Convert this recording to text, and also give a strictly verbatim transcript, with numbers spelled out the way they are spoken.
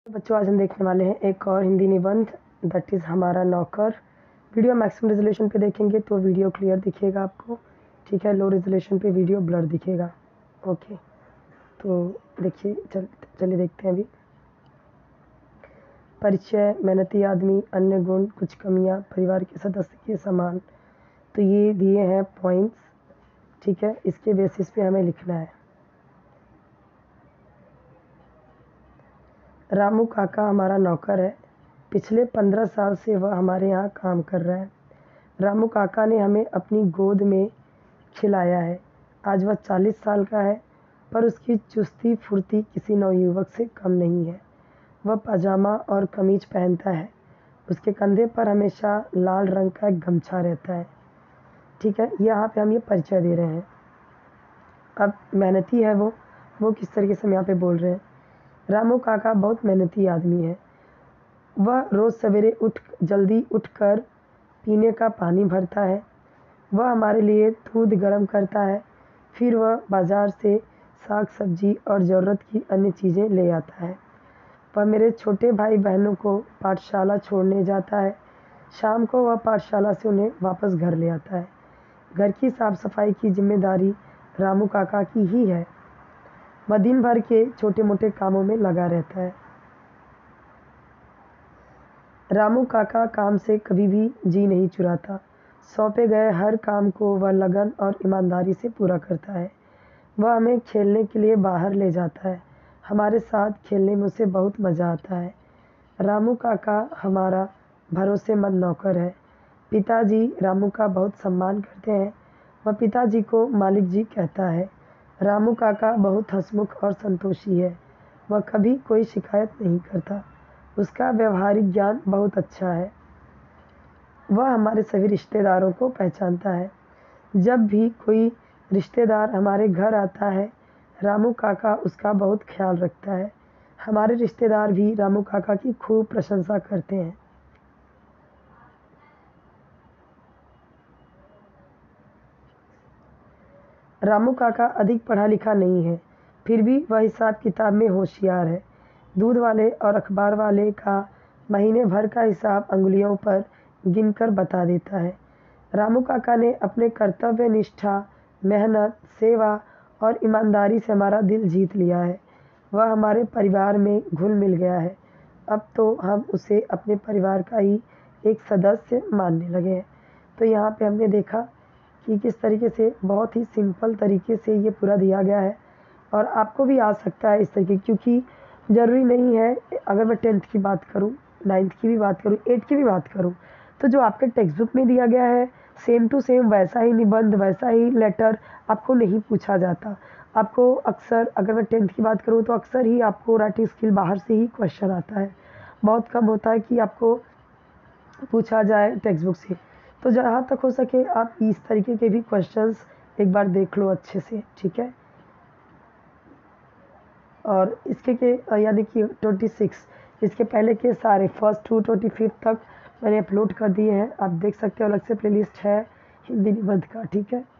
बच्चों, आज हम देखने वाले हैं एक और हिंदी निबंध, दैट इज़ हमारा नौकर। वीडियो मैक्सिमम रेजोल्यूशन पे देखेंगे तो वीडियो क्लियर दिखेगा आपको, ठीक है। लो रेजोल्यूशन पे वीडियो ब्लर दिखेगा। ओके, तो देखिए, चल चलिए देखते हैं अभी। परिचय, मेहनती आदमी, अन्य गुण, कुछ कमियां, परिवार के सदस्य के समान। तो ये दिए हैं पॉइंट्स, ठीक है। इसके बेसिस पे हमें लिखना है। रामू काका हमारा नौकर है। पिछले पंद्रह साल से वह हमारे यहाँ काम कर रहा है। रामू काका ने हमें अपनी गोद में खिलाया है। आज वह चालीस साल का है, पर उसकी चुस्ती फुर्ती किसी नवयुवक से कम नहीं है। वह पाजामा और कमीज पहनता है। उसके कंधे पर हमेशा लाल रंग का एक गमछा रहता है, ठीक है। यहाँ पे हम ये परिचय दे रहे हैं। अब मेहनती है वो वो किस तरीके से हम यहाँ पे बोल रहे हैं। रामू काका बहुत मेहनती आदमी है। वह रोज़ सवेरे उठ जल्दी उठकर पीने का पानी भरता है। वह हमारे लिए दूध गर्म करता है। फिर वह बाज़ार से साग सब्जी और ज़रूरत की अन्य चीज़ें ले आता है। वह मेरे छोटे भाई बहनों को पाठशाला छोड़ने जाता है। शाम को वह पाठशाला से उन्हें वापस घर ले आता है। घर की साफ़ सफाई की जिम्मेदारी रामू काका की ही है। वह दिन भर के छोटे मोटे कामों में लगा रहता है। रामू काका काम से कभी भी जी नहीं चुराता। सौंपे गए हर काम को वह लगन और ईमानदारी से पूरा करता है। वह हमें खेलने के लिए बाहर ले जाता है। हमारे साथ खेलने में उसे बहुत मज़ा आता है। रामू काका हमारा भरोसेमंद नौकर है। पिताजी रामू का बहुत सम्मान करते हैं। वह पिताजी को मालिक जी कहता है। रामू काका बहुत हंसमुख और संतोषी है। वह कभी कोई शिकायत नहीं करता। उसका व्यवहारिक ज्ञान बहुत अच्छा है। वह हमारे सभी रिश्तेदारों को पहचानता है। जब भी कोई रिश्तेदार हमारे घर आता है, रामू काका उसका बहुत ख्याल रखता है। हमारे रिश्तेदार भी रामू काका की खूब प्रशंसा करते हैं। रामू काका अधिक पढ़ा लिखा नहीं है, फिर भी वह हिसाब किताब में होशियार है। दूध वाले और अखबार वाले का महीने भर का हिसाब अंगुलियों पर गिनकर बता देता है। रामू काका ने अपने कर्तव्य निष्ठा, मेहनत, सेवा और ईमानदारी से हमारा दिल जीत लिया है। वह हमारे परिवार में घुल मिल गया है। अब तो हम उसे अपने परिवार का ही एक सदस्य मानने लगे हैं। तो यहाँ पे हमने देखा कि किस तरीके से बहुत ही सिंपल तरीके से ये पूरा दिया गया है, और आपको भी आ सकता है इस तरीके, क्योंकि ज़रूरी नहीं है। अगर मैं टेंथ की बात करूँ, नाइन्थ की भी बात करूँ, एट्थ की भी बात करूँ, तो जो आपके टेक्स्ट बुक में दिया गया है सेम टू सेम वैसा ही निबंध, वैसा ही लेटर आपको नहीं पूछा जाता। आपको अक्सर, अगर मैं टेंथ की बात करूँ तो अक्सर ही आपको राइटिंग स्किल बाहर से ही क्वेश्चन आता है। बहुत कम होता है कि आपको पूछा जाए टेक्स्ट बुक से। तो जहाँ तक हो सके आप इस तरीके के भी क्वेश्चंस एक बार देख लो अच्छे से, ठीक है। और इसके के यानी कि छब्बीस, इसके पहले के सारे फर्स्ट टू ट्वेंटी फिफ्थ तक मैंने अपलोड कर दिए हैं। आप देख सकते हो, अलग से प्लेलिस्ट है हिंदी निबंध का, ठीक है।